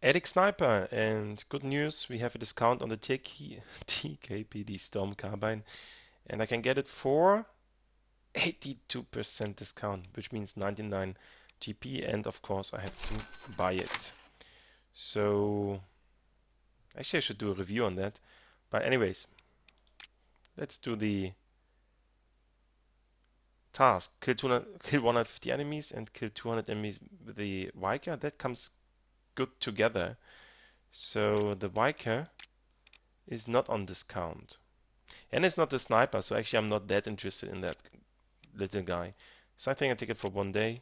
Eric Sniper, and good news, we have a discount on the TKPD Storm Carbine, and I can get it for 82% discount, which means 99 GP, and of course I have to buy it. So, actually I should do a review on that. But anyways, let's do the task. Kill 150 enemies and kill 200 enemies with the Viker. That comes good together. So the Viker is not on discount. And it's not the sniper, so actually I'm not that interested in that little guy. So I think I take it for 1 day.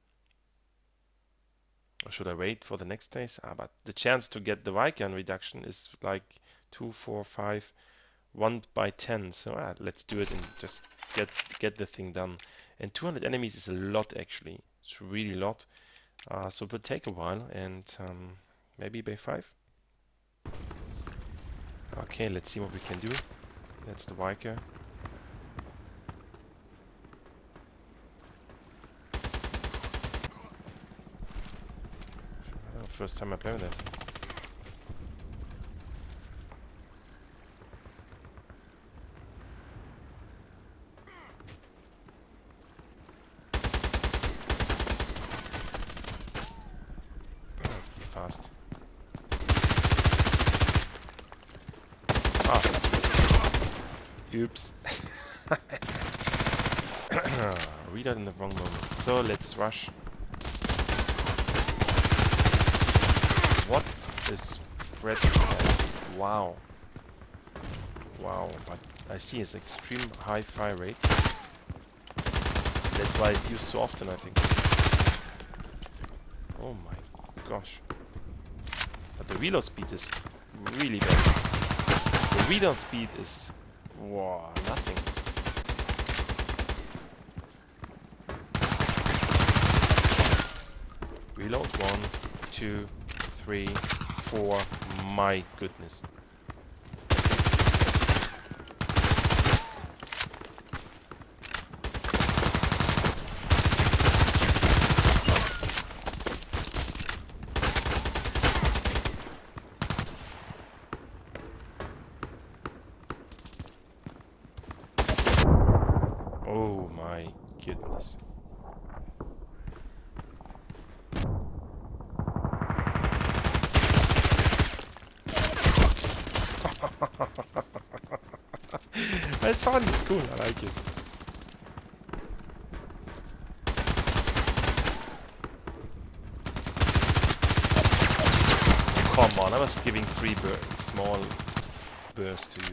Or should I wait for the next days? But the chance to get the Viker reduction is like 2, 4, 5, 1 by 10. So let's do it and just get the thing done. And 200 enemies is a lot actually. It's really a lot. So it will take a while, and maybe bay 5. Okay, let's see what we can do. That's the Viker. First time I play with it. Let's be fast. Oops. Read that in the wrong moment. So let's rush. What is Red? Wow. Wow, but I see his extreme high fire rate. That's why it's used so often, I think. Oh my gosh. But the reload speed is really bad. The reload speed is... wow, nothing. Reload 1, 2, 3, 4. My goodness. Oh my goodness. It's fun, it's cool, I like it. Come on, I was giving 3 small bursts to you.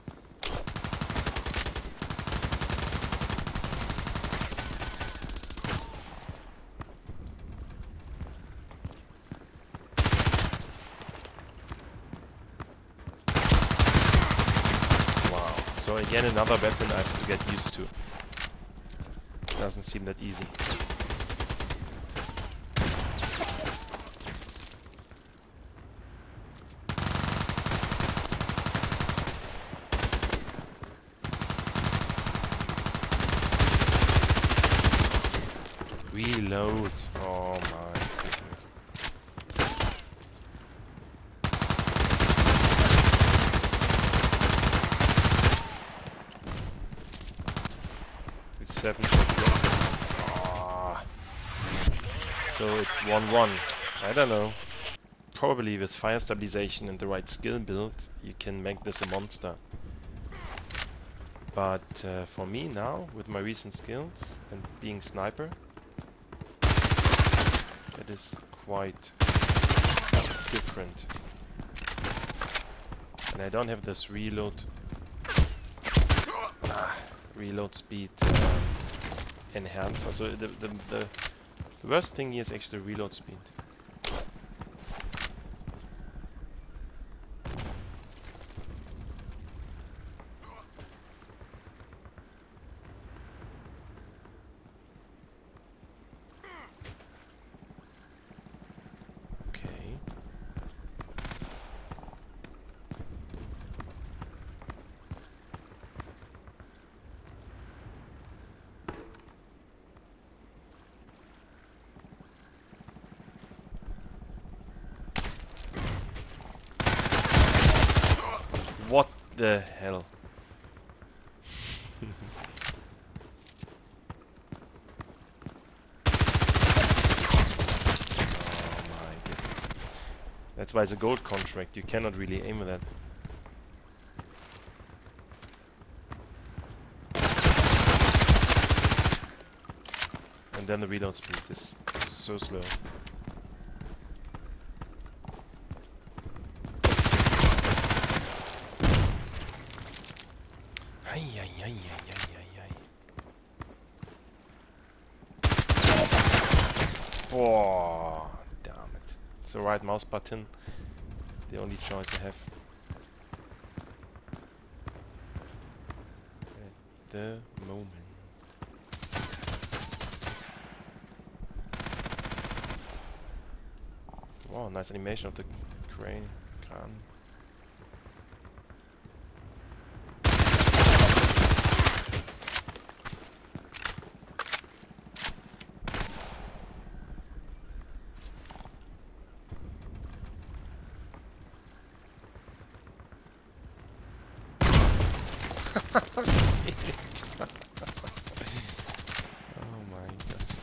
So again, another weapon I have to get used to. Doesn't seem that easy. Reload. Oh my goodness. It's 7 shots left. Oh. So it's 1-1. I don't know. Probably with fire stabilization and the right skill build, you can make this a monster. But for me now, with my recent skills and being sniper, it is quite different. And I don't have this reload speed enhanced. Also the worst thing here is actually the reload speed. the hell? Oh my goodness. That's why it's a gold contract. You cannot really aim with that. And then the reload speed is so slow. Ay, ay, ay, ay, ay, ay, ay. Oh, damn it. It's the right mouse button. The only choice I have. At the moment. Wow, nice animation of the crane. Oh my gosh.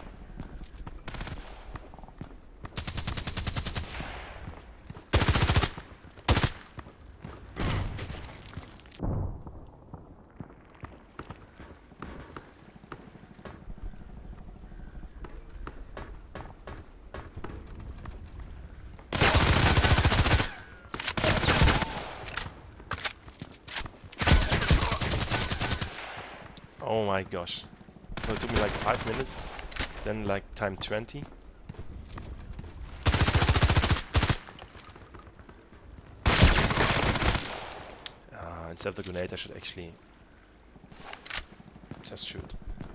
Oh my gosh. So it took me like 5 minutes, then like time 20. Instead of the grenade I should actually just shoot.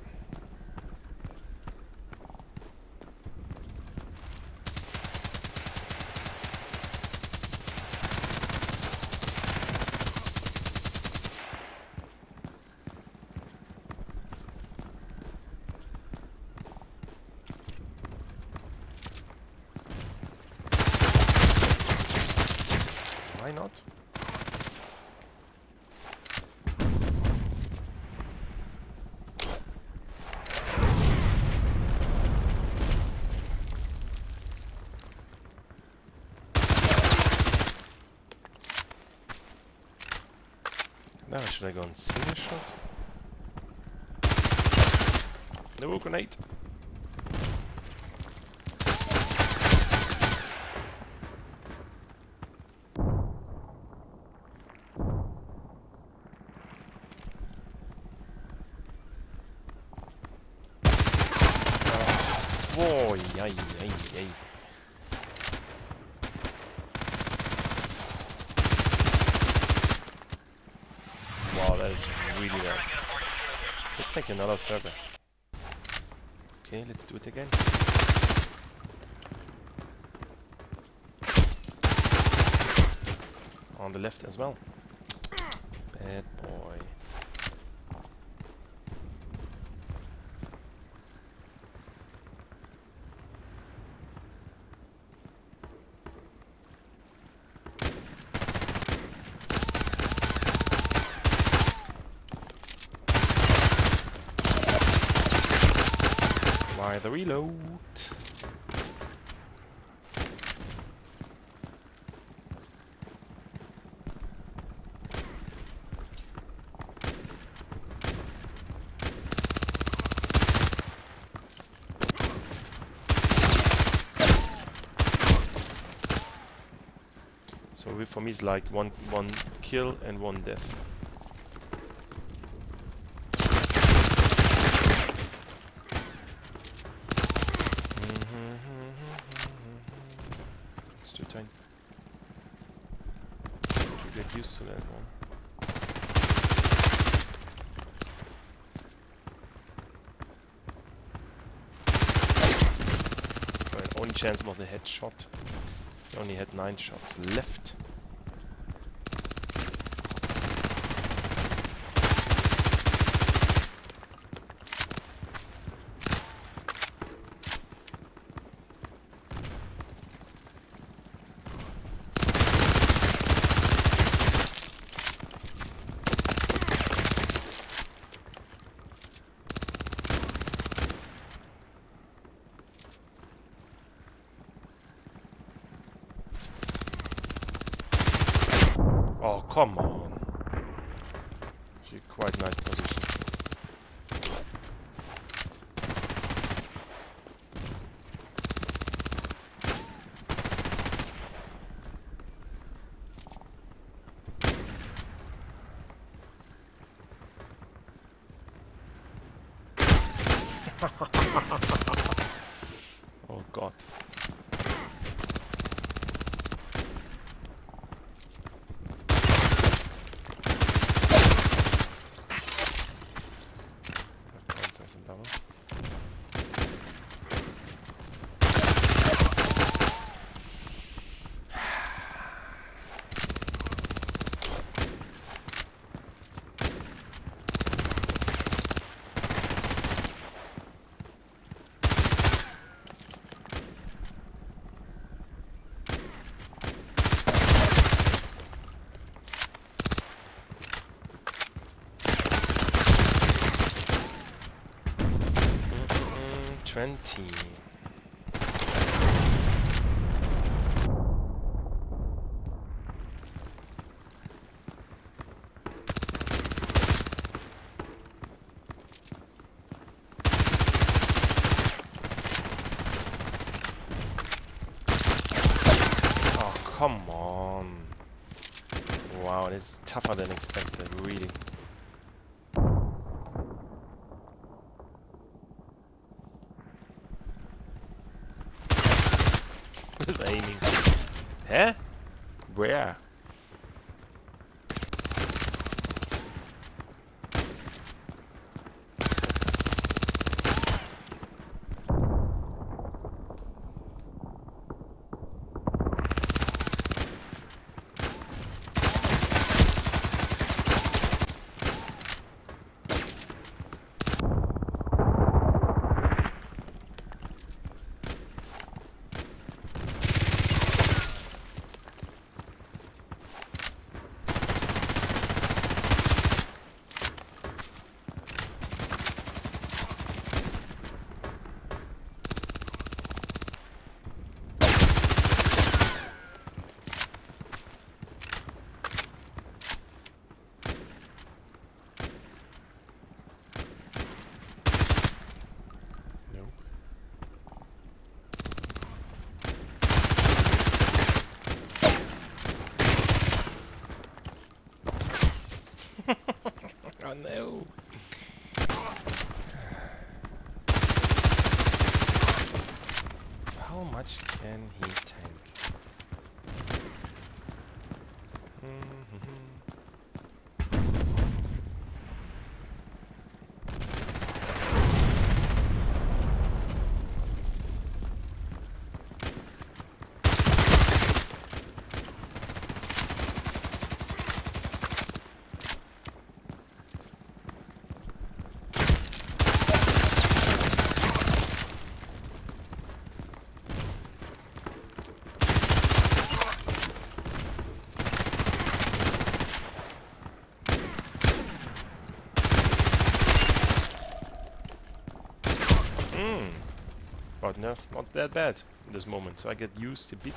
Why not? Now should I go on single shot? No grenade. Oh, yay, yay, yay. Wow, that is really bad. Let's take another server. Okay, let's do it again. On the left as well. Bad boy. Why the reload? So for me it's like one kill and one death. It's too tiny. Should get used to that one. Right, only chance of the headshot. He only had 9 shots left. Oh, come on. Actually, quite nice position. Oh god. Mm, 20. Oh, come on. Wow, it's tougher than expected, really. With aiming. Huh? Where? Oh no. How much can he tank? But no, not that bad in this moment, so I get used a bit.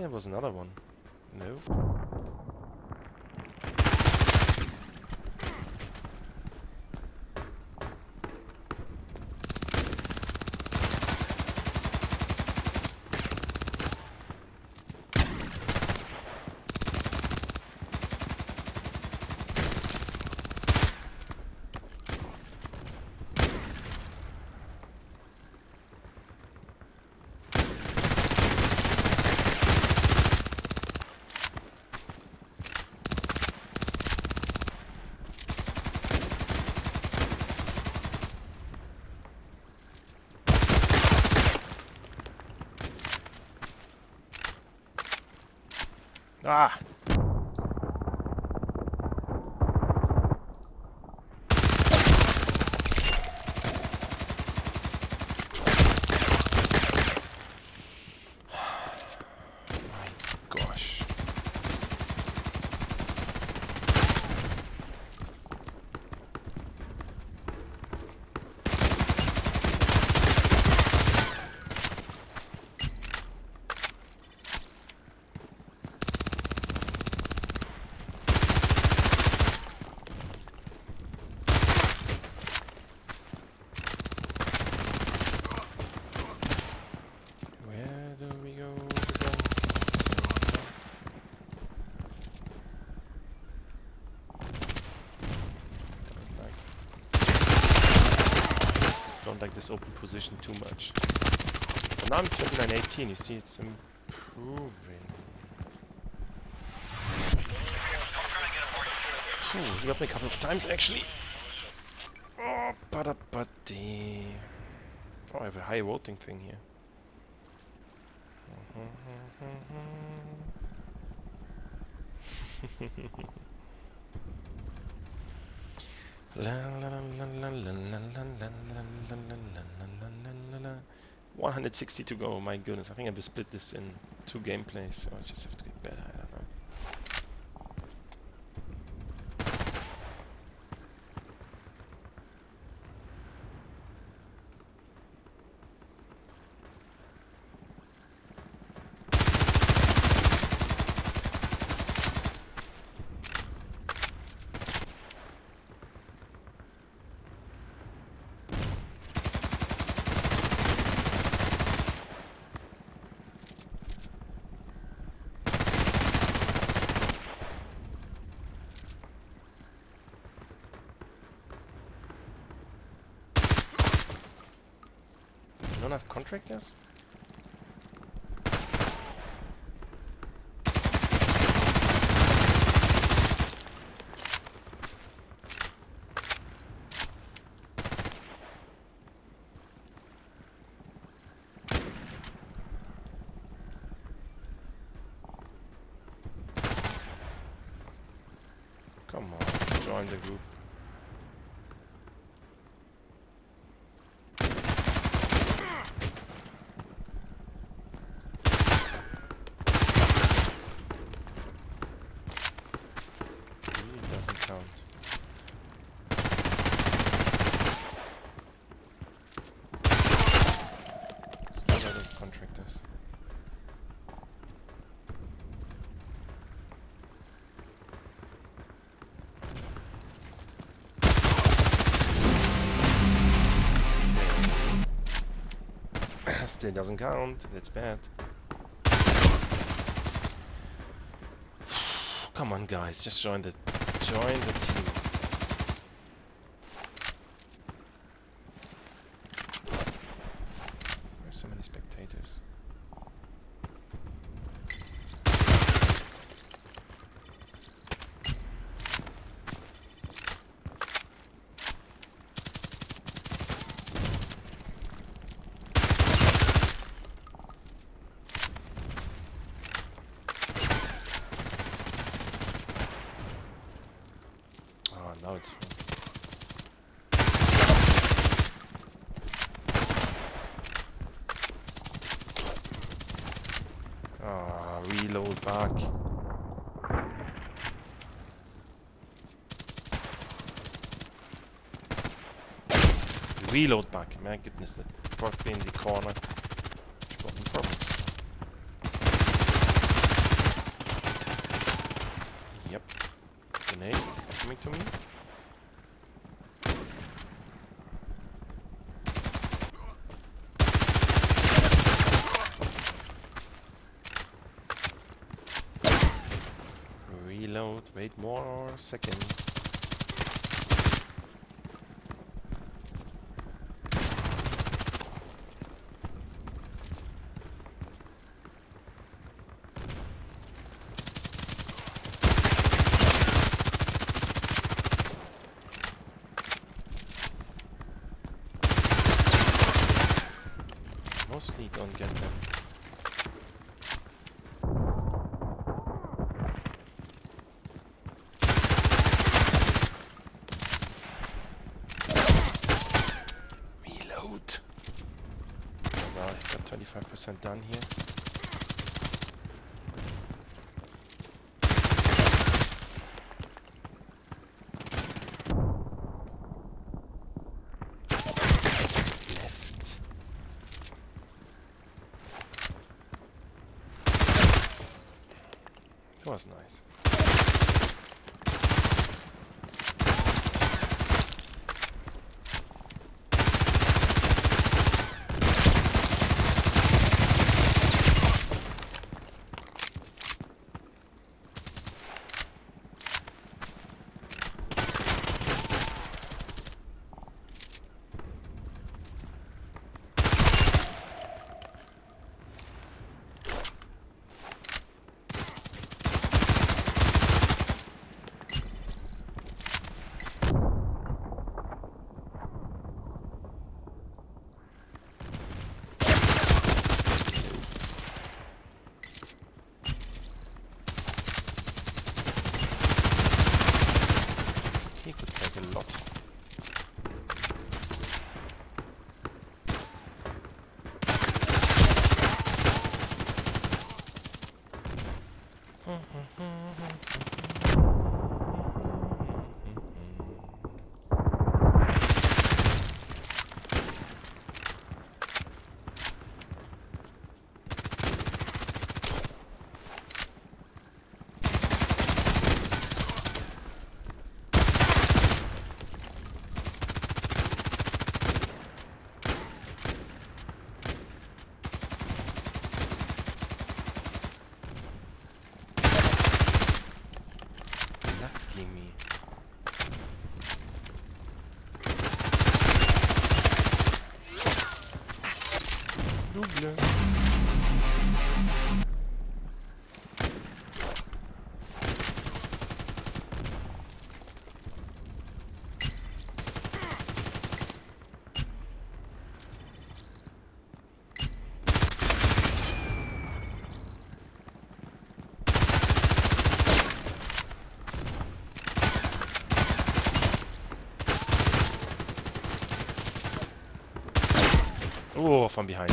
there was another one. No. Ah! My gosh. Like this open position too much. So now I'm 29-18, you see it's improving. Phew, he got me a couple of times actually. Oh, badabadi. Oh, I have a high voting thing here. La la la la la la la la la la. 160 to go, my goodness. I think I will split this in 2 gameplays, so I just have to get better, I don't know. Don't have contractors? Come on, join the group. Contractors. Still doesn't count. That's bad. Come on, guys, just join the team. There's so many spectators. Now it's fun. Ah, reload back. Reload back. My goodness, that fucked me in the corner. Problems. Yep. Grenade coming to me. Reload. Wait more seconds. Mostly don't get them. Reload. Well, I got 25% done here. That was nice. He could take a lot. Me. Double. Oh, from behind.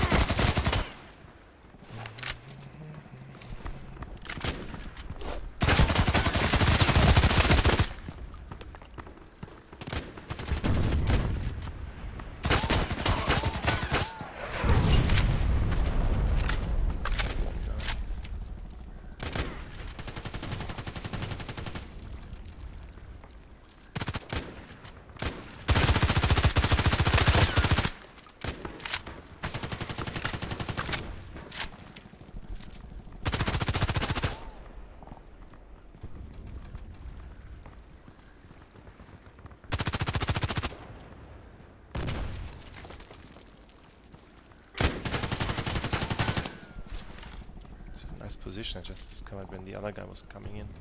Nice position. I just discovered when the other guy was coming in.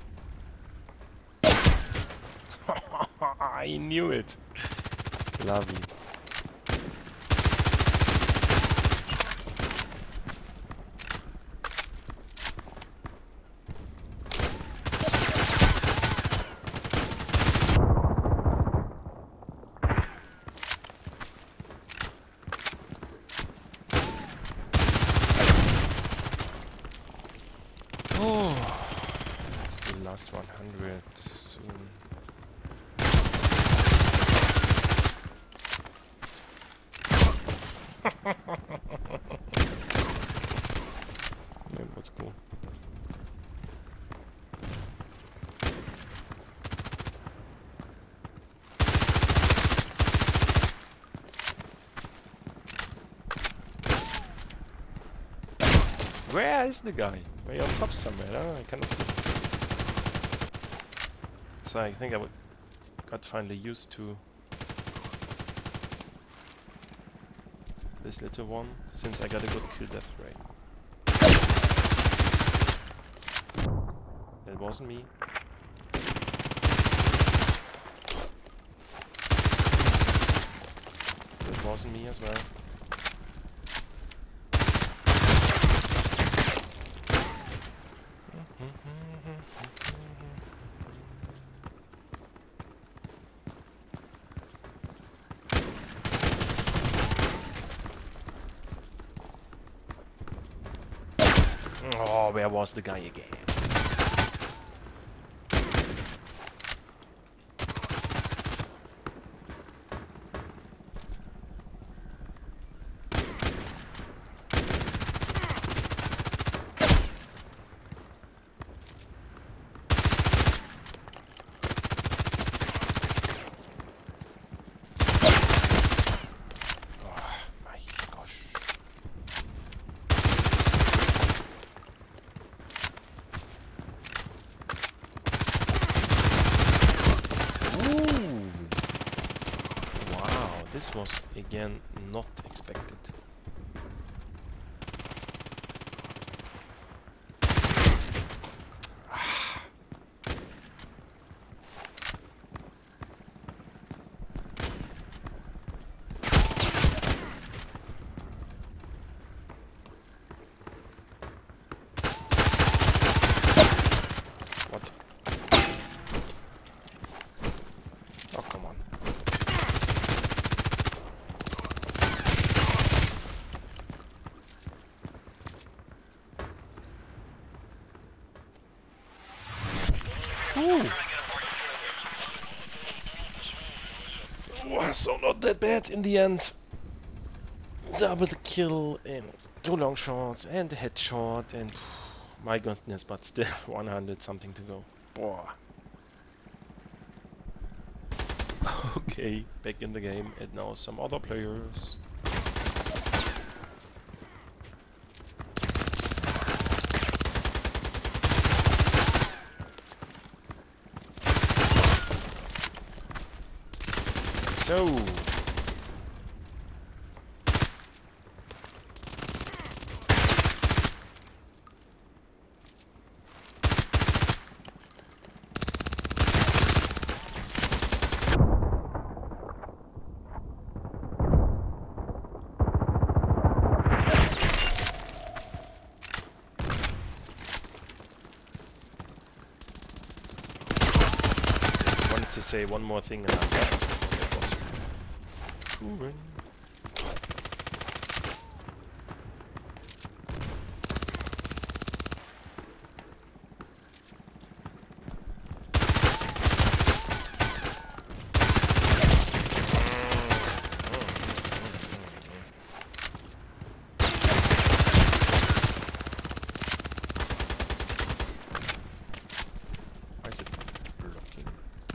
I knew it. Lovely. Oh, it's the last 100 soon. Yeah, that's cool. Where is the guy? Way on top somewhere. No, I cannot see. So I think I got finally used to this little one, since I got a good kill death rate. That wasn't me. That wasn't me as well. Oh, where was the guy again? This was again not expected. What? Oh, come on. So not that bad in the end. Double the kill and 2 long shots and a headshot and my goodness, but still 100 something to go. Boah. Okay, back in the game and now some other players. So wanted to say one more thing and I'm done. Proven. Why is it blocking?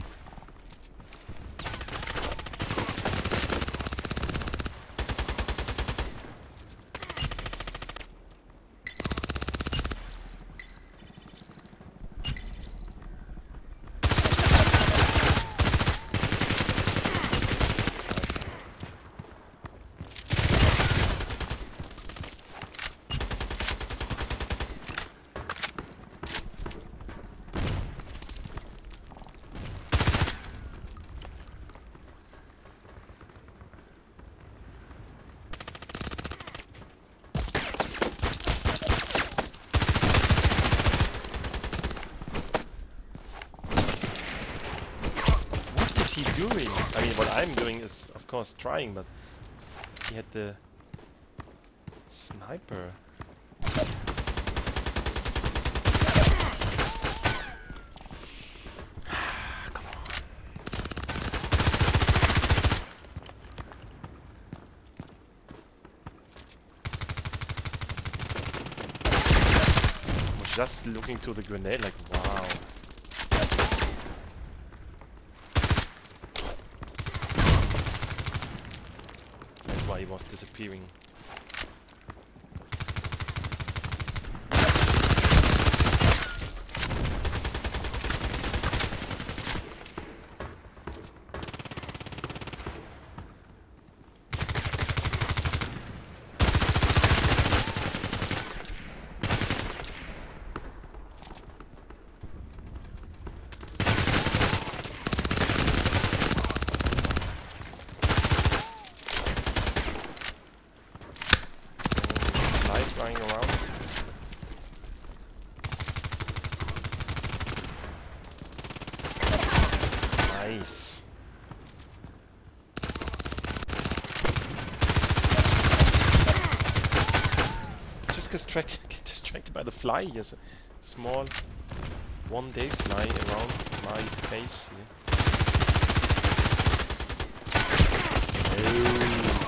Doing? I mean, what I'm doing is, of course, trying, but he had the sniper. Come on. I was just looking to the grenade like, wow. Why he was disappearing. get distracted by the fly. He has a small one-day fly around my face here. Oh.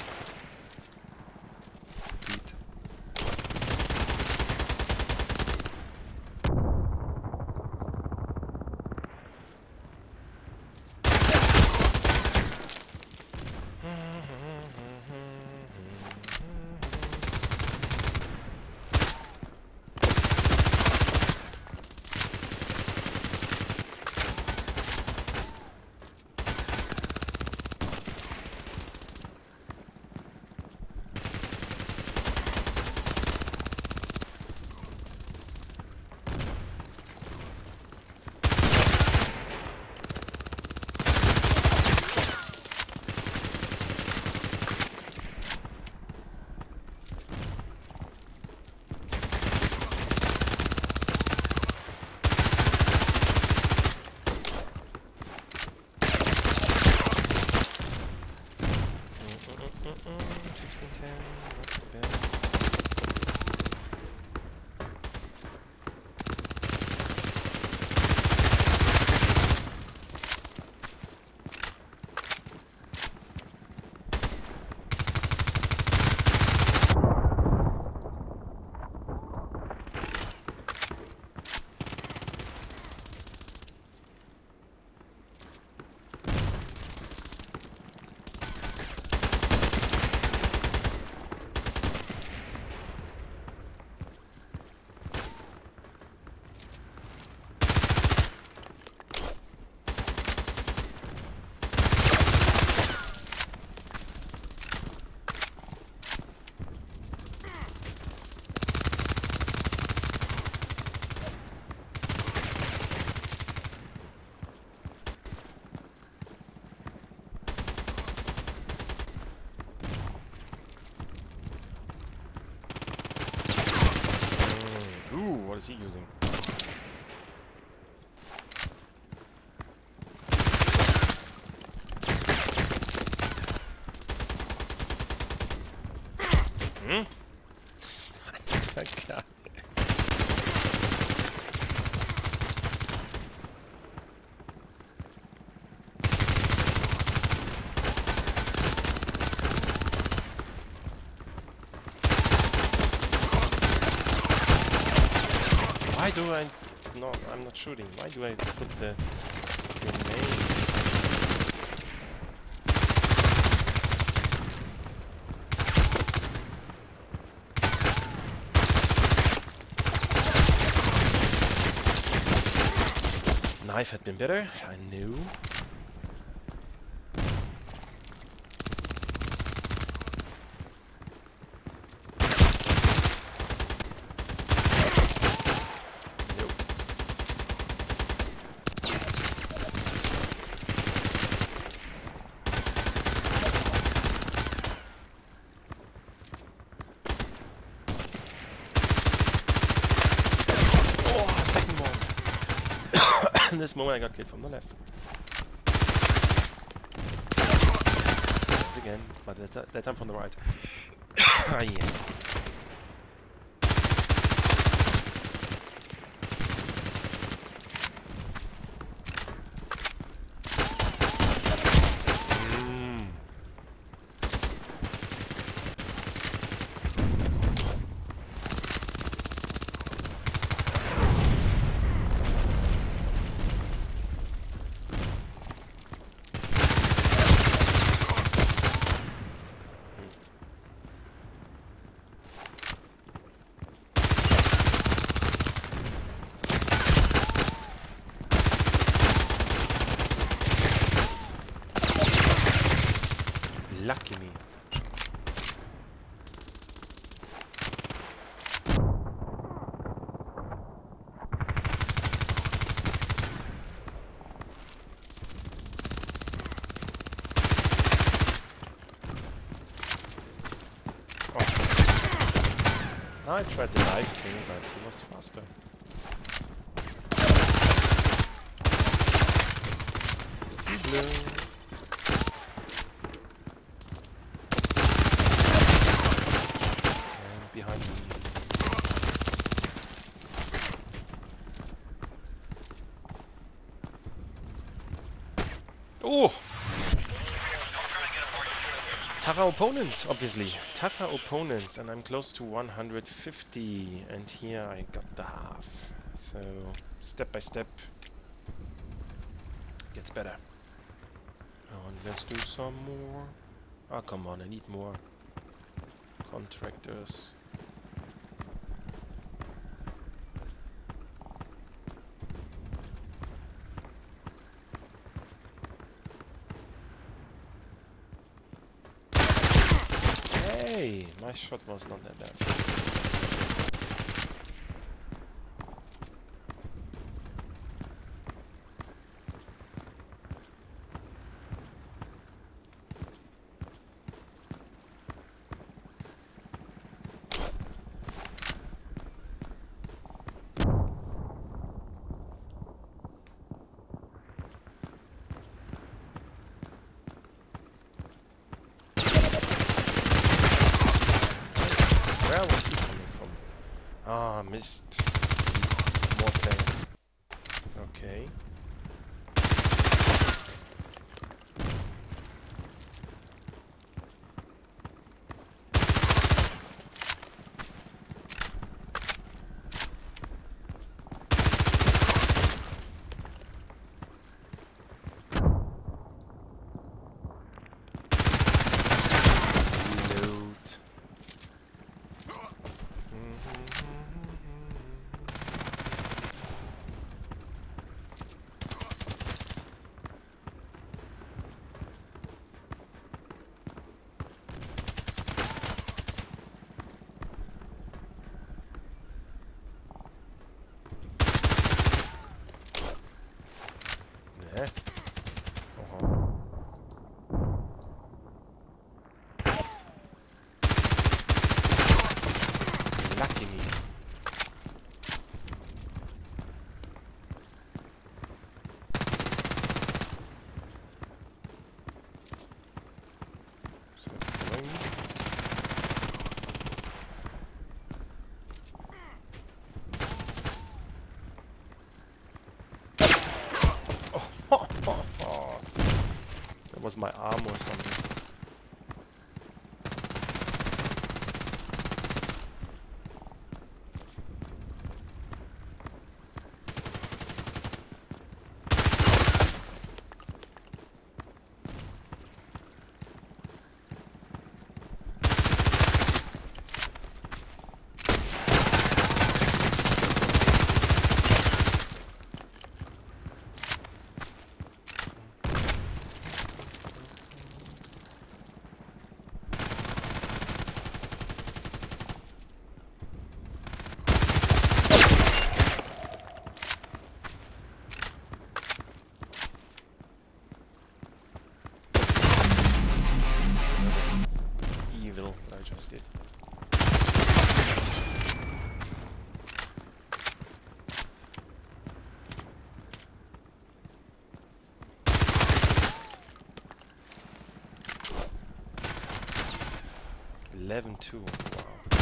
What is he using? Hmm? That guy. Why do I... No, I'm not shooting. Why do I put the grenade? Knife had been better, I knew. In this moment I got killed from the left. Again, but that time from the right. Ah, yeah. Lucky me. Oh. Now I tried the knife thing, but it was faster. Blue. Behind me. Oh! Tougher opponents, obviously. Tougher opponents, and I'm close to 150. And here I got the half. So, step by step, gets better. And let's do some more. Oh, come on, I need more contractors. Hey, my shot was not that bad. Where was he coming from? Ah, missed. More players. Okay. Yeah. Lucky me. So following me. That was my arm or something. Evil, I just did. $11-2. Wow.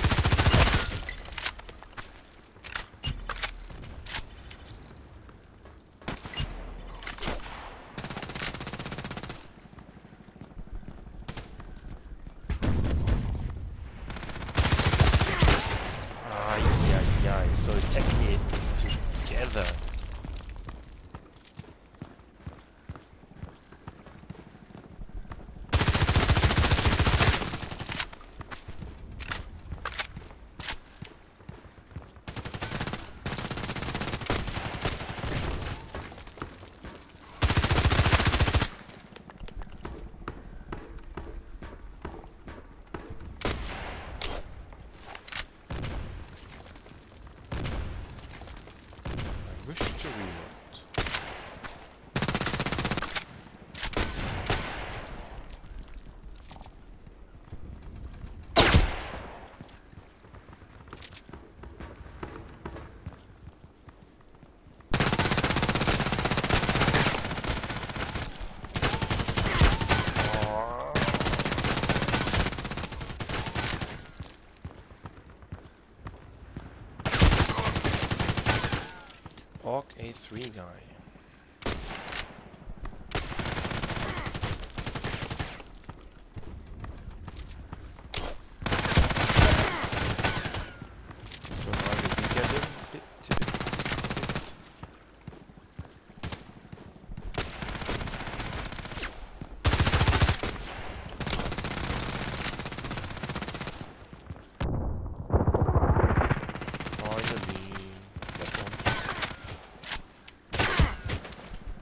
So it's actually together.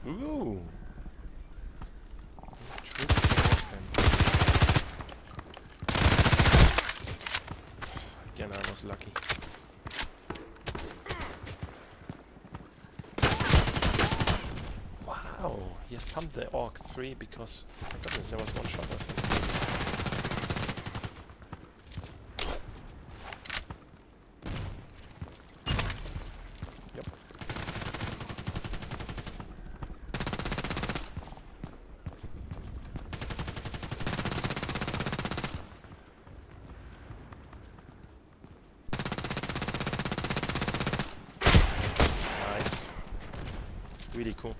Ooh. Again, I was lucky. Wow, he has pumped the Orc 3 because, my goodness, there was one shot or something. Yep. Nice. Really cool.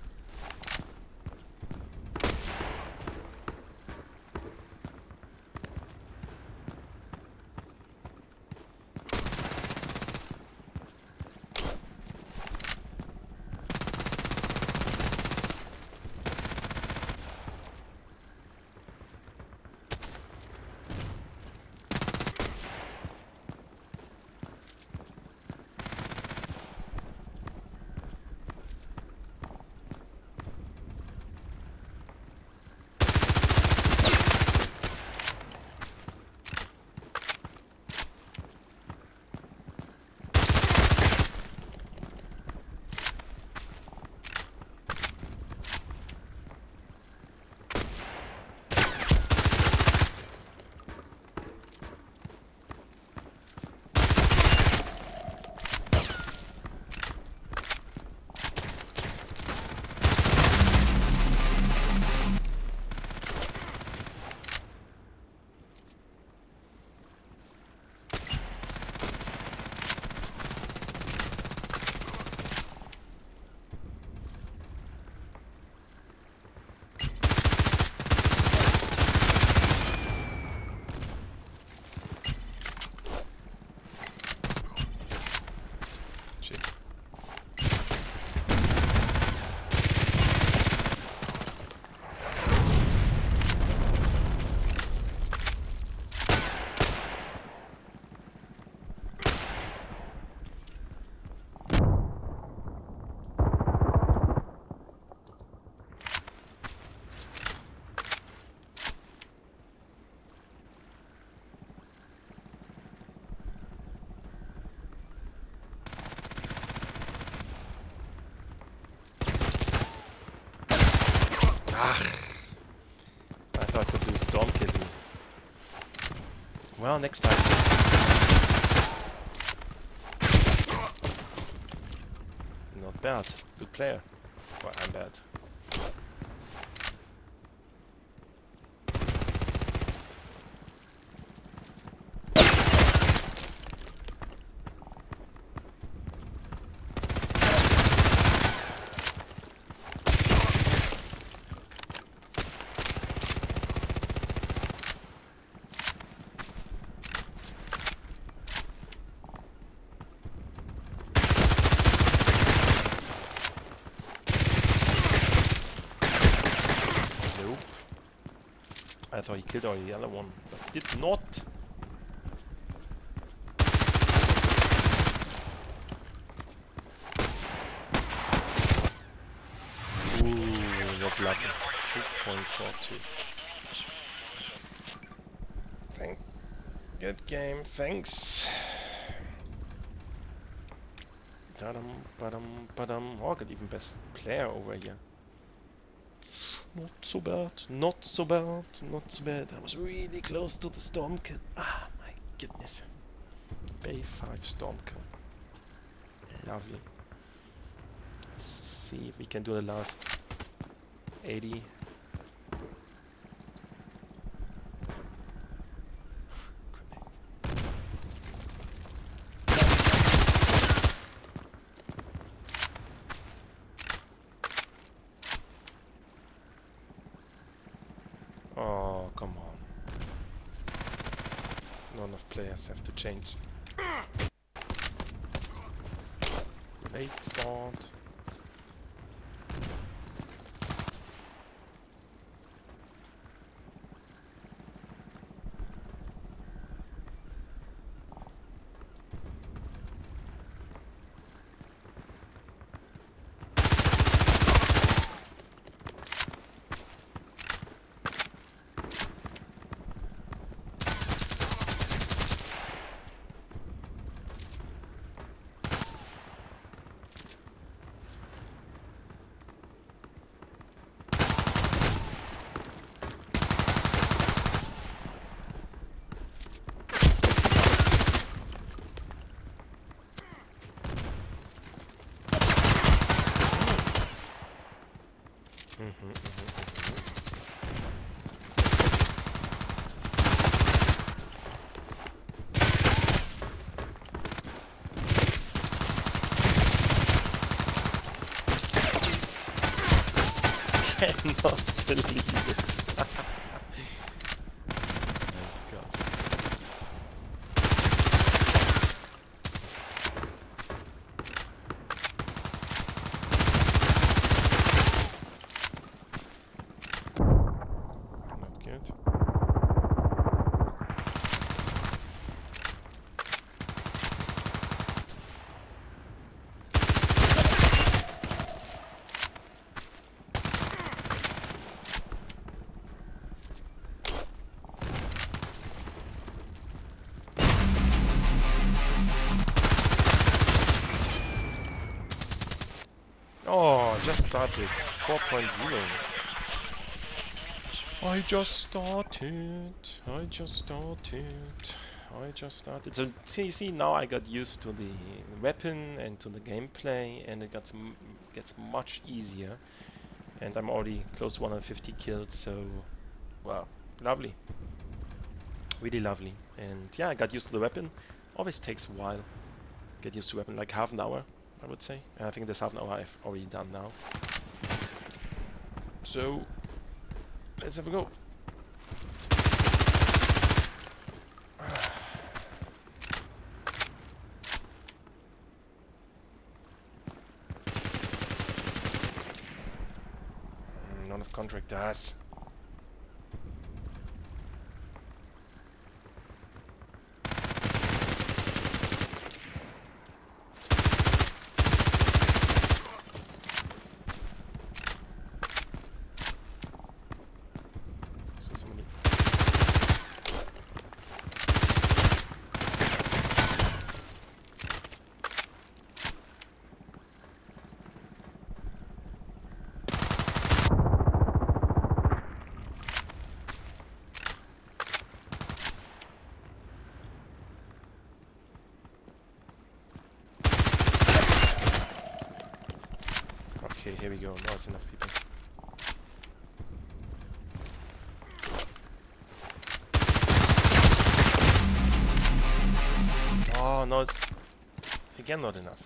I thought I could do storm killing. Well, next time. Not bad. Good player. Well, I'm bad. I thought he killed all the other one, but he did not. Ooh, that's lovely. 2.42. Good game, thanks. Oh, got even best player over here. Not so bad, not so bad, not so bad. I was really close to the storm kill. Ah, my goodness. Bay 5 storm kill. Lovely. Let's see if we can do the last 80. Oh, come on. Not enough players have to change. Late start. Cannot believe it. Oh gosh. Not good. Oh, just started. 4.0. I just started. So see, now I got used to the weapon and to the gameplay, and it gets much easier. And I'm already close to 150 kills, so wow, lovely. Really lovely. And yeah, I got used to the weapon. Always takes a while. Get used to weapon, like half an hour, I would say. And I think this half an hour I've already done now. So let's have a go. None of contractors. Okay, here we go. Now it's enough people. Oh, no, it's again not enough.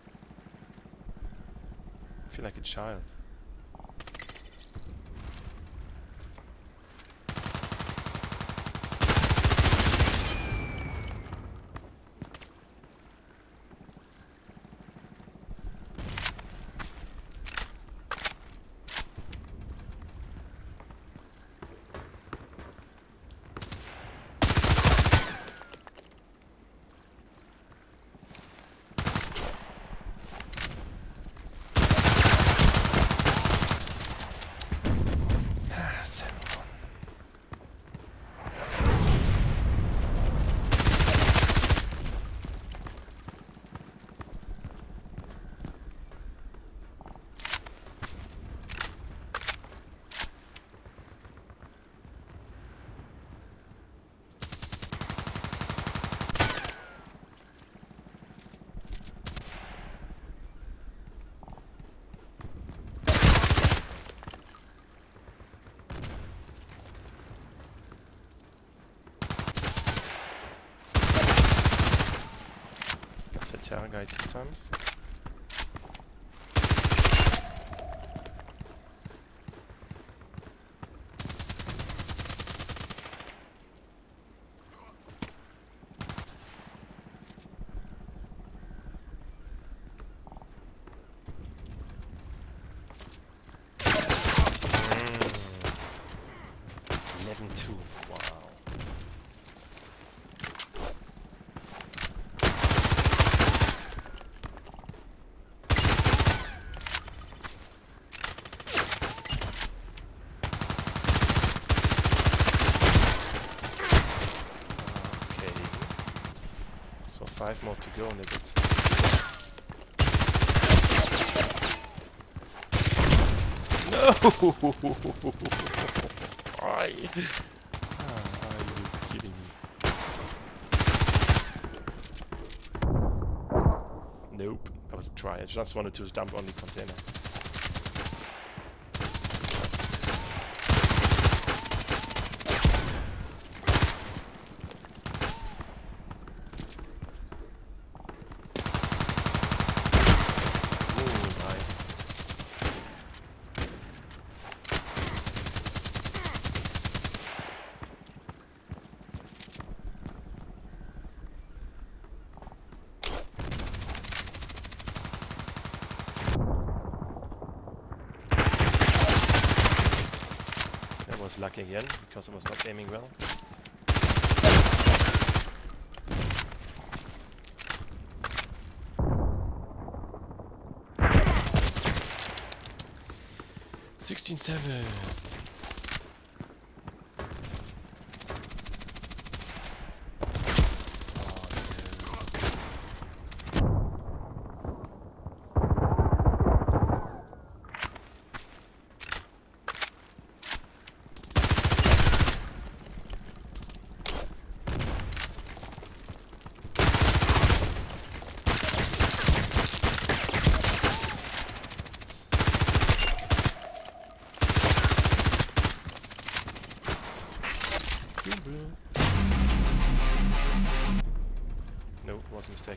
I feel like a child. Terror guy 2 times. Mm. 11-2. Wow. So 5 more to go, Nigget. No! Why? Are you kidding me? Nope, that was a try. I just wanted to dump on the container. was lucky again because I was not aiming well. $16-7. No, it was a mistake.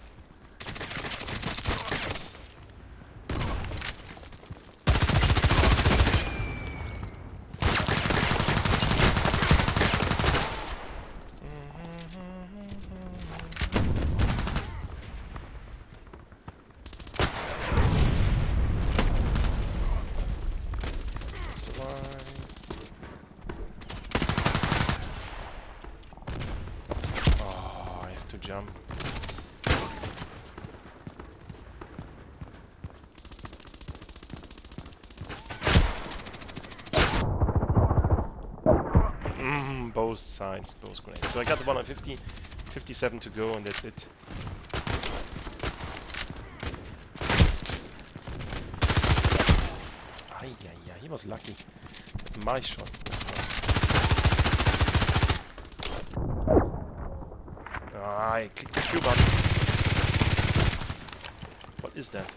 Jump. Both sides, both grenades. So I got the 150, 57 to go, and that's it. Ay, he was lucky. My shot was not. I clicked the Q button. What is that?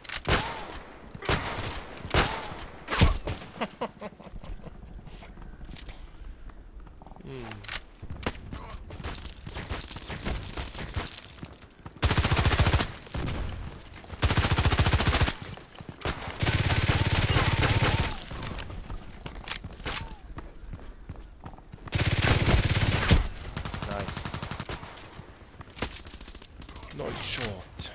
Nice. Not short.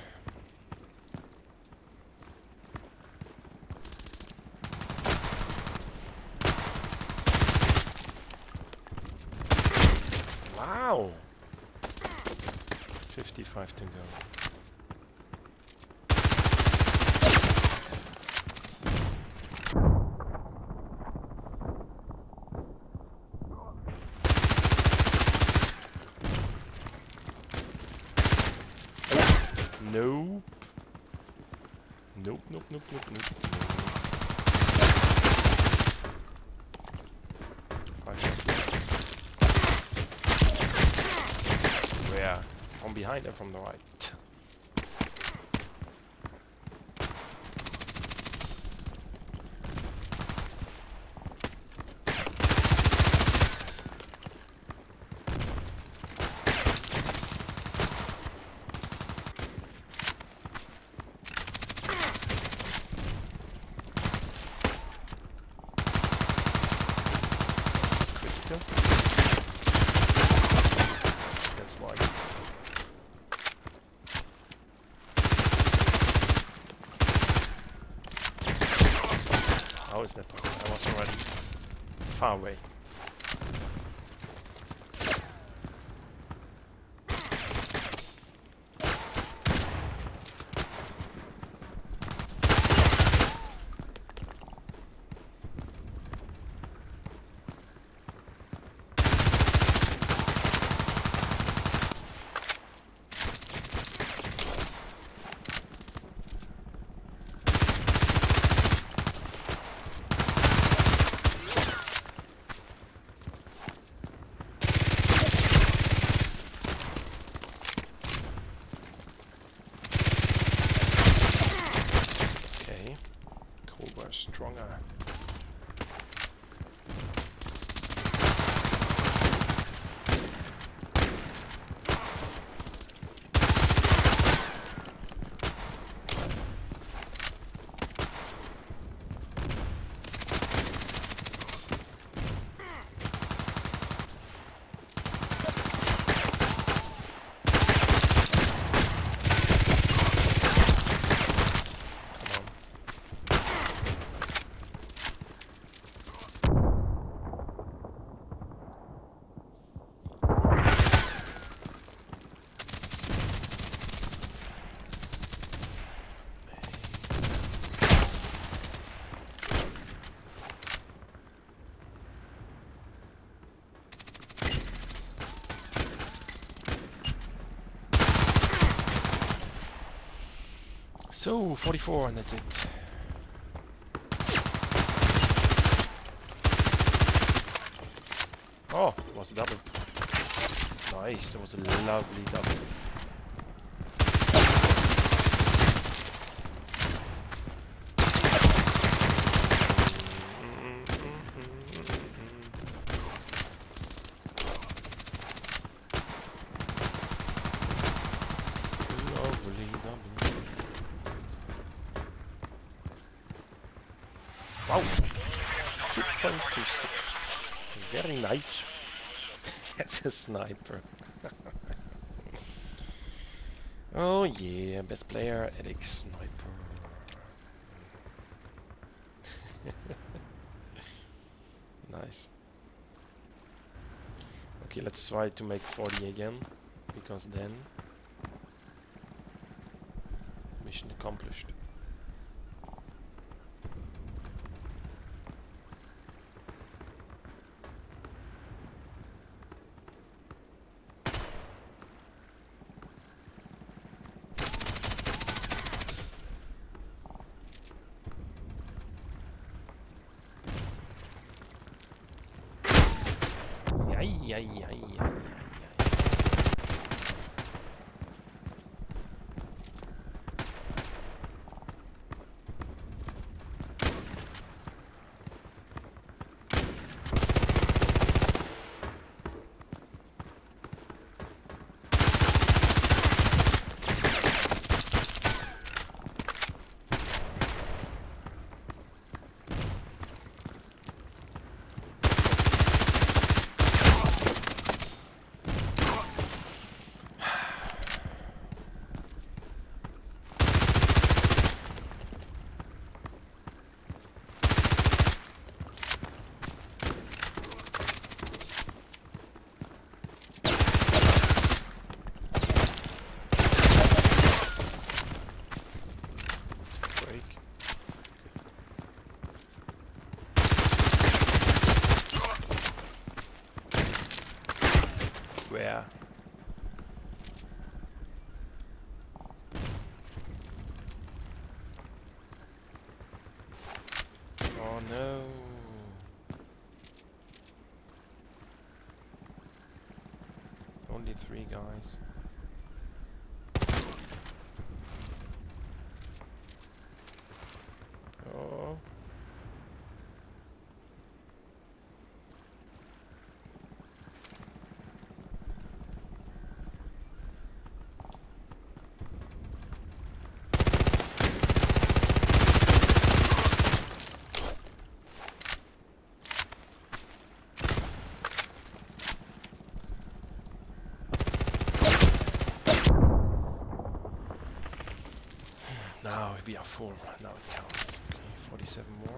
Wow. 55 to go. Nope. Nope, nope, nope, nope, nope. Where? From behind or from the right? That's why. How is that possible? I was already far away. So 44 and that's it. Oh, it was a double. Nice, that was a lovely double. Lovely double. Wow, 2.26. Very nice. That's a sniper. Oh yeah, best player, Eric Sniper. Nice. Okay, let's try to make 40 again, because then mission accomplished. Ay. Where? Oh no. Only 3 guys. Oh. Now we are full. Now it counts. Okay, 47 more.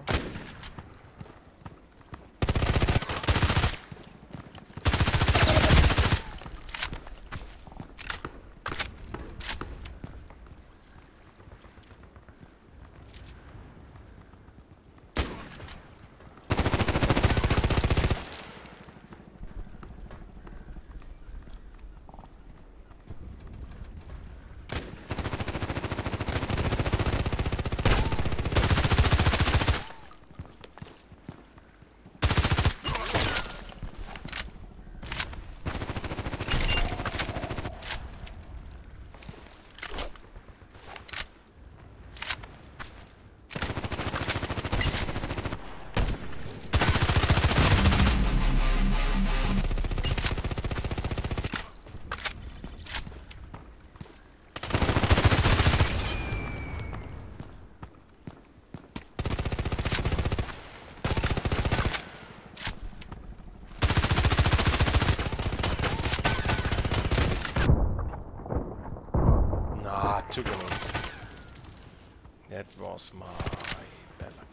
Two grenades. That was my bad luck.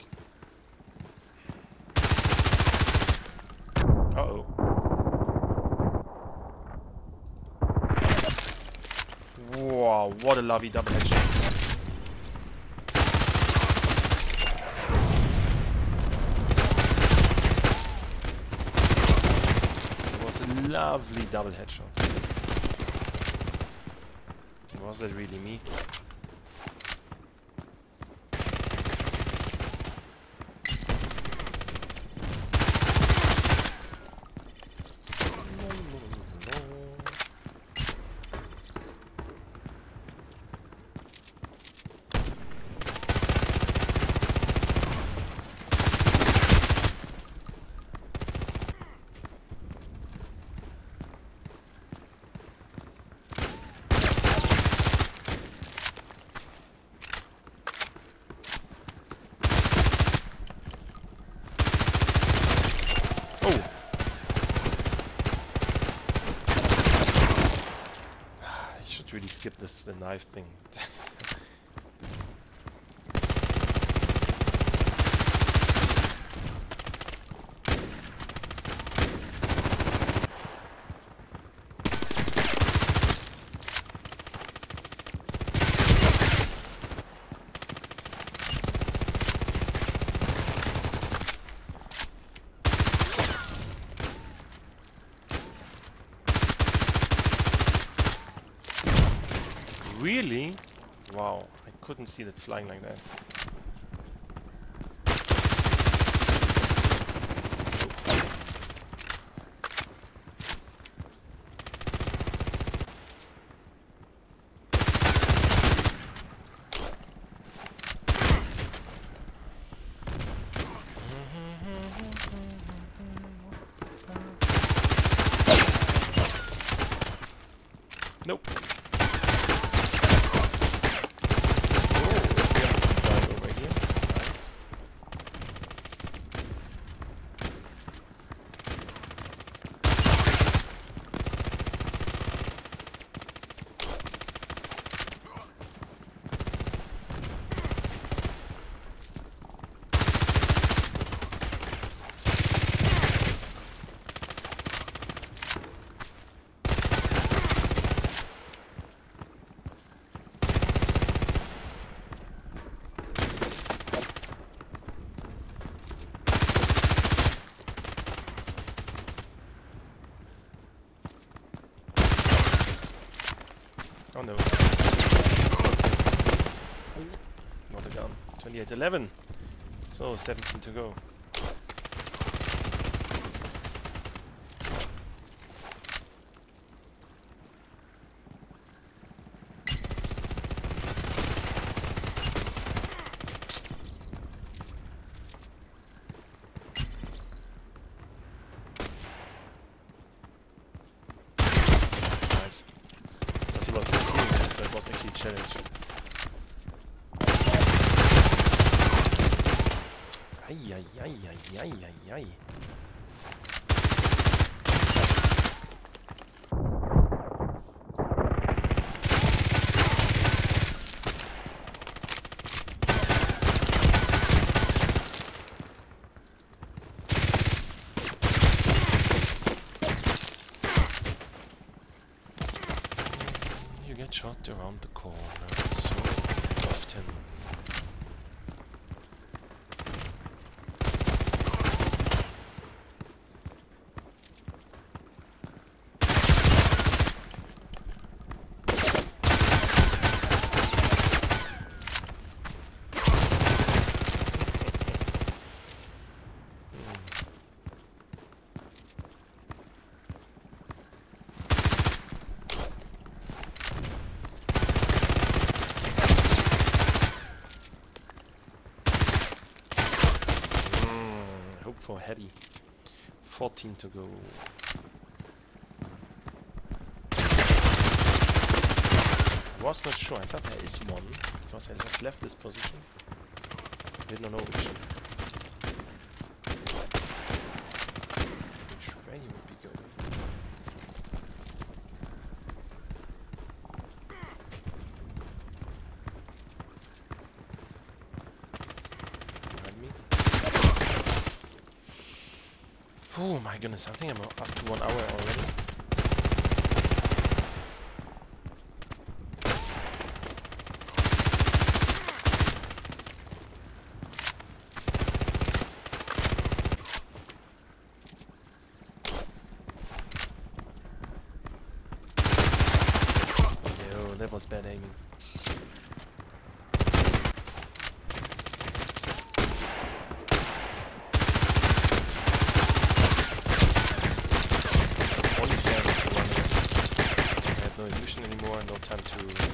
Uh-oh. Wow, what a lovely double headshot. It was a lovely double headshot. Was that really me? really skip the knife thing. Really? Wow, I couldn't see that flying like that. Nope. Oh no. Not a gun. 28-11. So 17 to go. Challenge. Ay, ay, ay, ay, ay, ay, ay. You get shot around the corner so often. For Heady. 14 to go. I was not sure. I thought there is one because I just left this position. I did not know which way he would be going. Oh my goodness, I think I'm up to 1 hour already. Yo, that was bad aiming. No illusion anymore, no time to...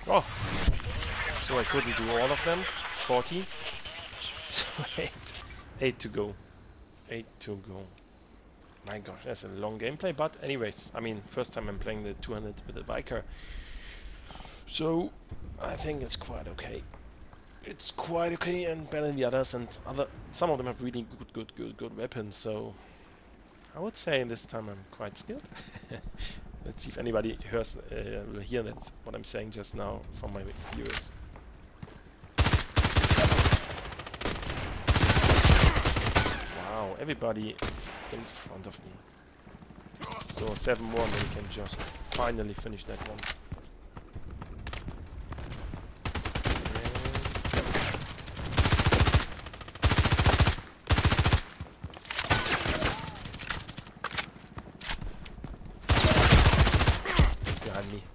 Oh, so I couldn't do all of them. 40. So 8 to go. 8 to go. My gosh, that's a long gameplay, but anyways, I mean, first time I'm playing the 200 with the Vicar. So I think it's quite okay. It's quite okay and better than the others, and some of them have really good weapons, so I would say this time I'm quite skilled. Let's see if anybody will hear that, what I'm saying just now from my viewers. Wow, everybody in front of me. So 7 more and then we can just finally finish that one. Behind me.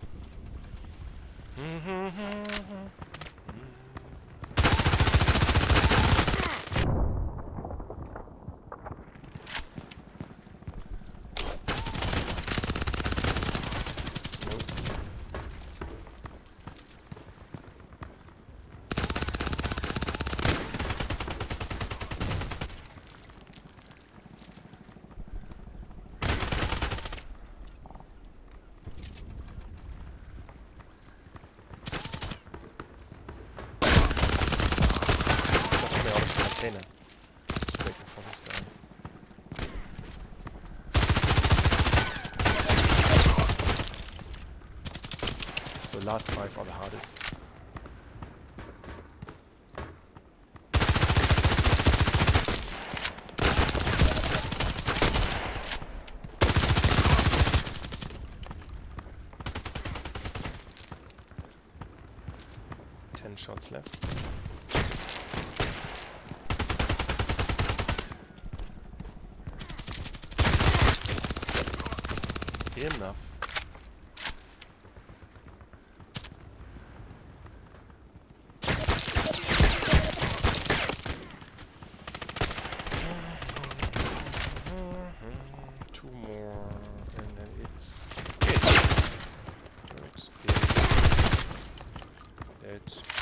Just waiting for this guy. So last 5 are the hardest. Shots left. Enough. Two more, and then it's it. Looks good. That's it.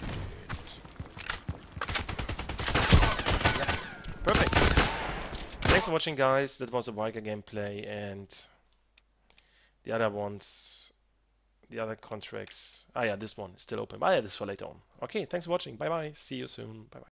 Yeah, perfect. Thanks for watching, guys. That was a Vicar gameplay, and the other ones, the other contracts. Ah, yeah, this one is still open. Ah, yeah, this for later on. Okay, thanks for watching. Bye bye. See you soon. Bye bye.